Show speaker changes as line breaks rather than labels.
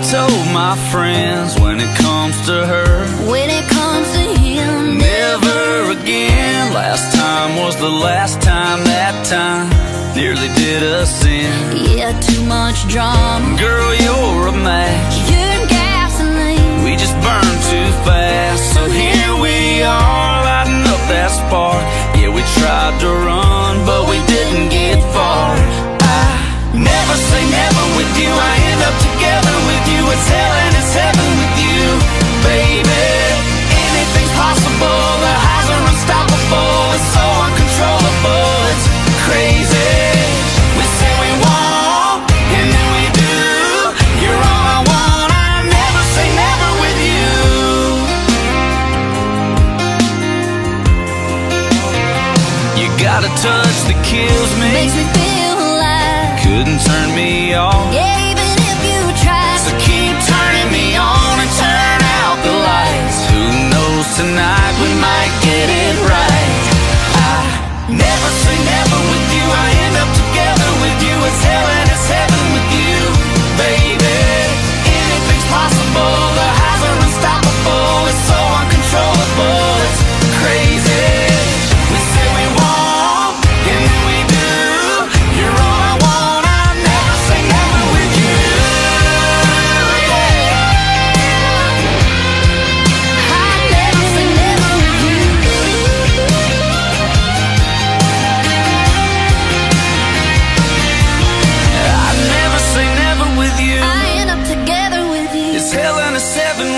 told my friends when it comes to her,
when it comes to him,
never again. Last time was the last time, that time nearly did us in.
Yeah, too much drama.
Girl, you're a match,
You're gasoline.
we just burn too fast. So here we are, lighting up that spark. Yeah, we tried to run, but we didn't get far. I never say never with you, I end up together with you. It's hell and it's heaven with you, baby. Anything's possible, the highs are unstoppable. It's so uncontrollable, it's crazy. We say we won't, and then we do. You're all I want, I never say never with you. You got a touch that kills me,
Makes me feel alive.
couldn't turn me off.
Yeah, even if you try.
So keep turning me on and turn out the lights. Who knows, tonight we might get it right. I never say never with you, I end up together with you. It's hell and it's heaven with you, baby. Anything's possible, the highs are unstoppable. It's so uncontrollable, it's crazy. We say we won't, and then we do. You're all I want, I never say never with you.
I never say never with you.
I never say never with you.
I end up together with you.
It's hell and it's heaven